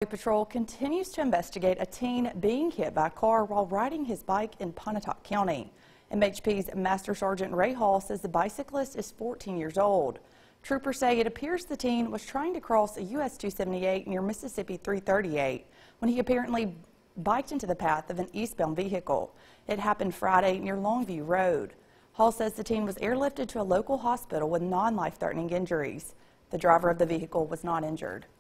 Patrol continues to investigate a teen being hit by a car while riding his bike in Pontotoc County. MHP's Master Sergeant Ray Hall says the bicyclist is 14 years old. Troopers say it appears the teen was trying to cross a US 278 near Mississippi 338 when he apparently biked into the path of an eastbound vehicle. It happened Friday near Longview Road. Hall says the teen was airlifted to a local hospital with non-life-threatening injuries. The driver of the vehicle was not injured.